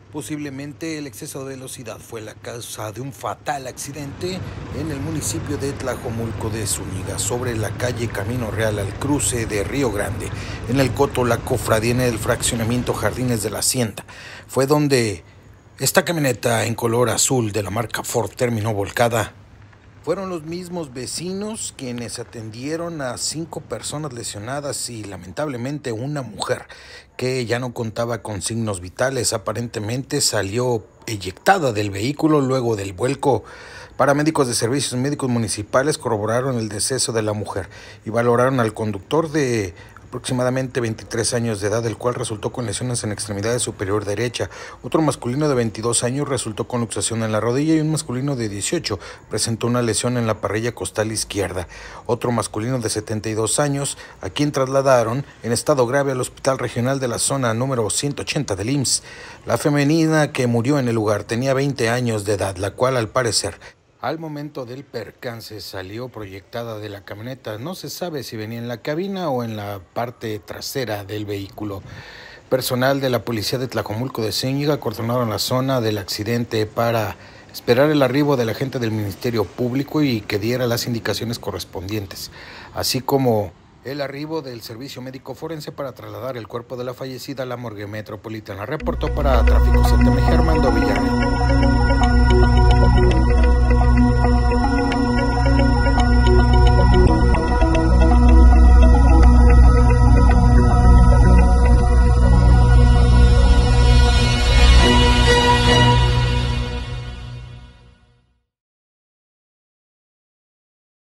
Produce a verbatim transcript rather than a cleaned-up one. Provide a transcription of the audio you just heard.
Posiblemente el exceso de velocidad fue la causa de un fatal accidente en el municipio de Tlajomulco de Zúñiga, sobre la calle Camino Real al cruce de Río Grande, en el Coto La Cofradía, en el fraccionamiento Jardines de la Hacienda. Fue donde esta camioneta en color azul de la marca Ford terminó volcada. Fueron los mismos vecinos quienes atendieron a cinco personas lesionadas y lamentablemente una mujer que ya no contaba con signos vitales. Aparentemente salió eyectada del vehículo luego del vuelco. Paramédicos de servicios médicos municipales corroboraron el deceso de la mujer y valoraron al conductor de aproximadamente veintitrés años de edad, el cual resultó con lesiones en extremidad superior derecha. Otro masculino de veintidós años resultó con luxación en la rodilla y un masculino de dieciocho presentó una lesión en la parrilla costal izquierda. Otro masculino de setenta y dos años, a quien trasladaron en estado grave al Hospital Regional de la Zona número ciento ochenta del I M S S. La femenina que murió en el lugar tenía veinte años de edad, la cual al parecer al momento del percance salió proyectada de la camioneta. No se sabe si venía en la cabina o en la parte trasera del vehículo. Personal de la policía de Tlajomulco de Zúñiga acordonaron la zona del accidente para esperar el arribo del agente del Ministerio Público y que diera las indicaciones correspondientes, así como el arribo del servicio médico forense para trasladar el cuerpo de la fallecida a la morgue metropolitana. Reportó para Tráfico Z M G Armando Villarreal.